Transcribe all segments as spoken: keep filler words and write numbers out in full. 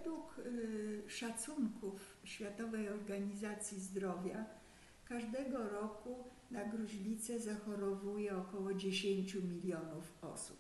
Według y, szacunków Światowej Organizacji Zdrowia każdego roku na gruźlicę zachorowuje około dziesięć milionów osób.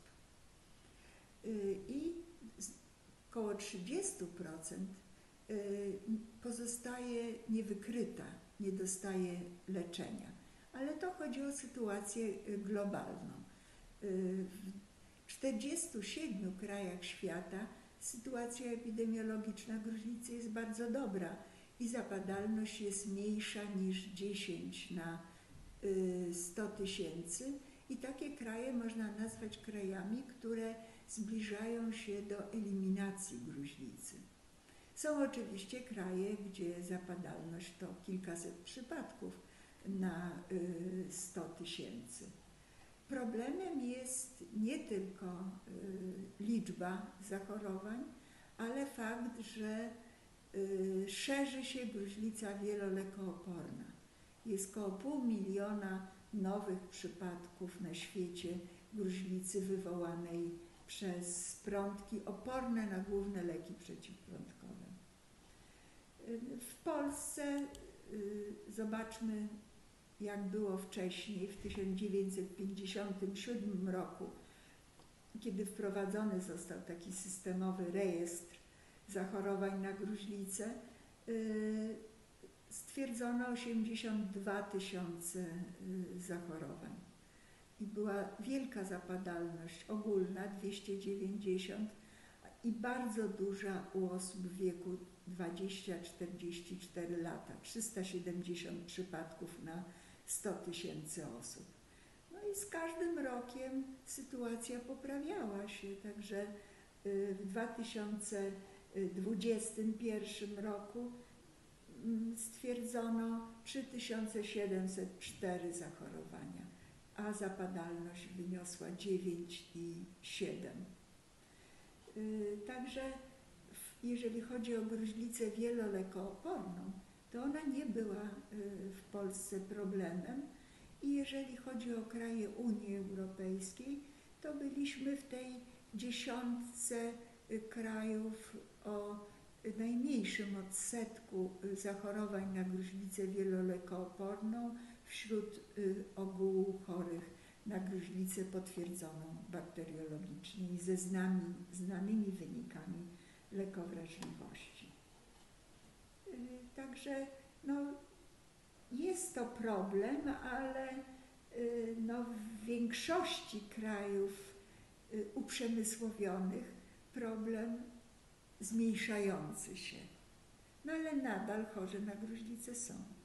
Y, I około trzydzieści procent y, pozostaje niewykryta, nie dostaje leczenia. Ale to chodzi o sytuację globalną. Y, w czterdziestu siedmiu krajach świata sytuacja epidemiologiczna gruźlicy jest bardzo dobra i zapadalność jest mniejsza niż dziesięć na sto tysięcy i takie kraje można nazwać krajami, które zbliżają się do eliminacji gruźlicy. Są oczywiście kraje, gdzie zapadalność to kilkaset przypadków na sto tysięcy. Problemem jest nie tylko y, liczba zachorowań, ale fakt, że y, szerzy się gruźlica wielolekooporna. Jest około pół miliona nowych przypadków na świecie gruźlicy wywołanej przez prądki oporne na główne leki przeciwprądkowe. Y, w Polsce y, zobaczmy, jak było wcześniej, w tysiąc dziewięćset pięćdziesiątym siódmym roku, kiedy wprowadzony został taki systemowy rejestr zachorowań na gruźlicę, yy, stwierdzono osiemdziesiąt dwa tysiące yy, zachorowań. I była wielka zapadalność ogólna, dwieście dziewięćdziesiąt, i bardzo duża u osób w wieku dwadzieścia do czterdziestu czterech lat, trzysta siedemdziesiąt przypadków na sto tysięcy osób. No i z każdym rokiem sytuacja poprawiała się, także w dwa tysiące dwudziestym pierwszym roku stwierdzono trzy tysiące siedemset cztery zachorowania, a zapadalność wyniosła dziewięć i siedem. Także jeżeli chodzi o gruźlicę wielolekooporną, to ona nie była w Polsce problemem i jeżeli chodzi o kraje Unii Europejskiej, to byliśmy w tej dziesiątce krajów o najmniejszym odsetku zachorowań na gruźlicę wielolekooporną wśród ogółu chorych na gruźlicę potwierdzoną bakteriologicznie i ze znami, znanymi wynikami lekowrażliwości. Także no, jest to problem, ale no, w większości krajów uprzemysłowionych problem zmniejszający się. No ale nadal chorzy na gruźlicę są.